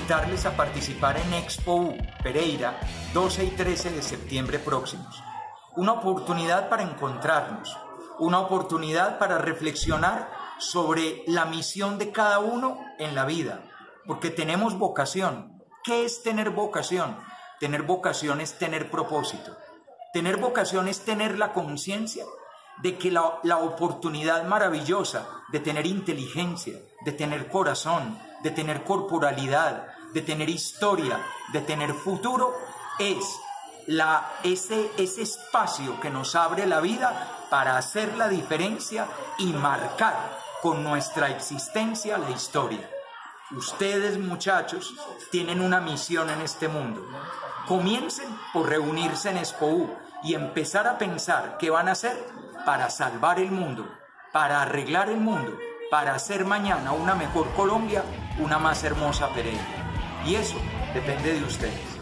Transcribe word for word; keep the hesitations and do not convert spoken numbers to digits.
invitarles a participar en Expo U Pereira doce y trece de septiembre próximos. Una oportunidad para encontrarnos, una oportunidad para reflexionar sobre la misión de cada uno en la vida, porque tenemos vocación. ¿Qué es tener vocación? Tener vocación es tener propósito. Tener vocación es tener la conciencia de que la, la oportunidad maravillosa de tener inteligencia, de tener corazón, de tener corporalidad, de tener historia, de tener futuro, es la, ese, ese espacio que nos abre la vida para hacer la diferencia y marcar con nuestra existencia la historia. Ustedes, muchachos, tienen una misión en este mundo. Comiencen por reunirse en Expo U y empezar a pensar qué van a hacer para salvar el mundo, para arreglar el mundo, para hacer mañana una mejor Colombia, una más hermosa Pereira. Y eso depende de ustedes.